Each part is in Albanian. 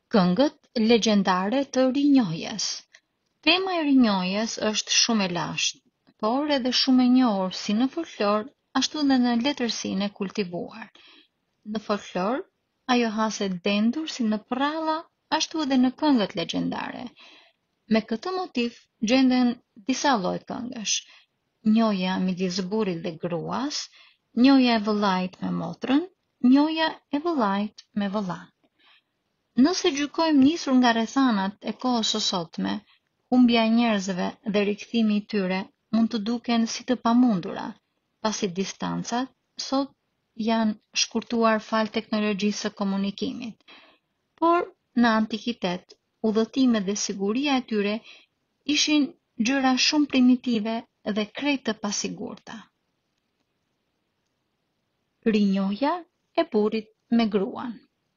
Këngët legjendare të rinjohjes. Tema e rinjohjes është shumë e lashtë, por edhe shumë e njohur si në folklor, ashtu dhe në letërsinë e kultivuar. Në folklor, ajo haset dendur si në prralla, ashtu edhe në këngët legjendare. Me këtë motiv gjenden disa lloj këngësh: njohja midis burrit dhe gruas, njohja e vëllait me motrën, njohja e vëllait me vëllain. Nëse gjykojmë nisur nga rrethanat e kohës së sotme, humbja e njerëzve dhe rikthimi i tyre mund të duken si të pamundura, pasi distancat sot janë shkurtuar fal teknologjisë së komunikimit. Por në antikitet, udhëtimet dhe siguria e tyre ishin gjëra shumë primitive dhe krejt të pasigurta. Rinjohja e burrit me gruan.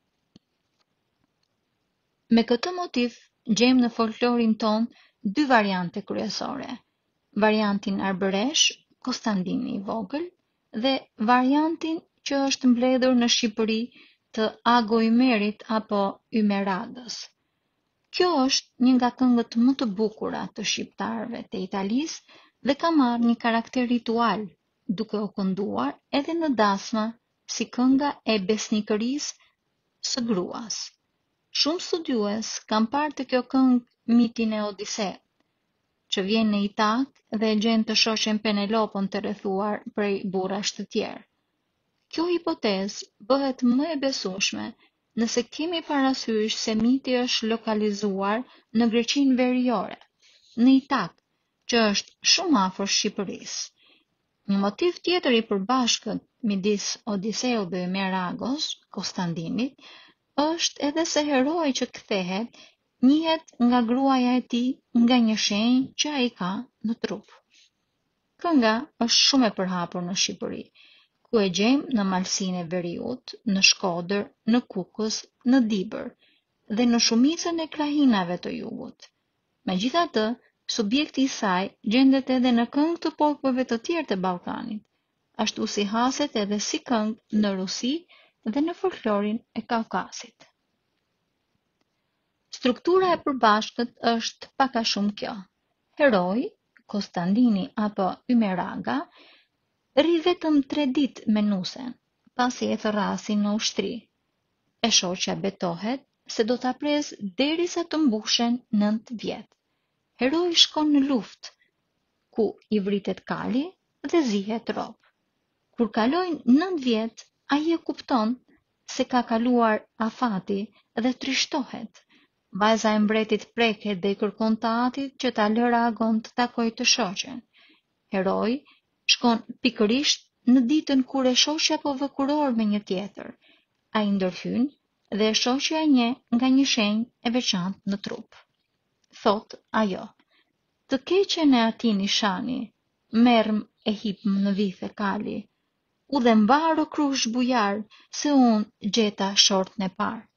Me këtë motiv, gjejmë në folklorin ton dy variante kryesore: variantin arbëresh, Konstandini i Vogël, dhe variantin që është mbledhur në Shqipëri të Ago Ymerit apo Ymeragës. Kjo është një nga këngët më të bukura të shqiptarëve të Italisë dhe ka marrë një karakter ritual, duke u kënduar edhe në dasma si kënga e besnikërisë së gruas. Shumë studiues kanë parë të kjo këngë mitin e Odiseut, që vjen në Itak dhe gjen të shoqen Penelopën të rrethuar prej burrash të tjerë. Kjo hipotezë bëhet më e besueshme nëse kemi parasysh se miti është lokalizuar në Greqinë Veriore, në Itak, që është shumë afër Shqipërisë. Një motiv tjetër i përbashkët midis Odiseut dhe Ymeragos, Konstandinit, është edhe se heroi që kthehet njihet nga gruaja e tij nga një shenjë që ai ka në trup. Kënga është shumë e përhapur në Shqipëri, ku e gjejmë në malsinë e Veriut, në Shkodër, në Kukës, në Dibër dhe në shumicën e krahinave të jugut. Megjithatë, subjekti i saj gjendet edhe në këngë të popujve të tjerë të Ballkanit, ashtu si haset edhe si këngë në Rusi dhe në folklorin e Kaukasit. Struktura e përbashkët është pak a shumë kjo: heroi, Konstandini apo Ymeraga, rri vetëm 3 ditë me nusen, pasi e thërrasin në ushtri. E shoqja betohet se do ta pres derisa të mbushen 9 vjet. Heroi shkon në luftë, ku i vritet kali dhe zihet rob. Kur kalojnë 9 vjet, ai e kupton se ka kaluar afati dhe trishtohet. Vajza e mbretit preket dhe i kërkon të atit që ta lë Aragon të takojë të shoqen. Heroi shkon pikërisht në ditën kur e shoqja po vë kuror me një tjetër. Ai ndërhyn dhe e shoqja e njeh nga një shenjë e veçantë në trup. Thot ajo: "Të keqen e ati nishani, merrm e hipm në vithe kali. U dhe mbaro krush bujar, se unë gjeta shortën e parë."